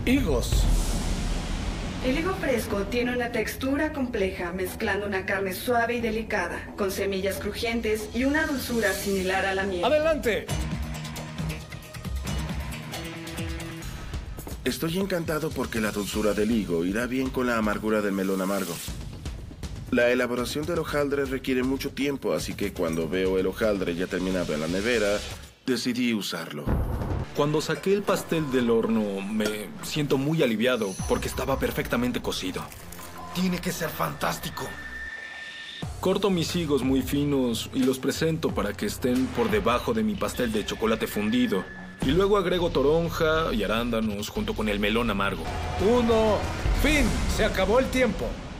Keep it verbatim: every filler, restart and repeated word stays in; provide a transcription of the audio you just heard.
Higos. El higo fresco tiene una textura compleja, mezclando una carne suave y delicada, con semillas crujientes y una dulzura similar a la miel. ¡Adelante! Estoy encantado porque la dulzura del higo irá bien con la amargura del melón amargo. La elaboración del hojaldre requiere mucho tiempo, así que cuando veo el hojaldre ya terminado en la nevera, decidí usarlo. Cuando saqué el pastel del horno, me siento muy aliviado porque estaba perfectamente cocido. Tiene que ser fantástico. Corto mis higos muy finos y los presento para que estén por debajo de mi pastel de chocolate fundido. Y luego agrego toronja y arándanos junto con el melón amargo. Uno. Fin. Se acabó el tiempo.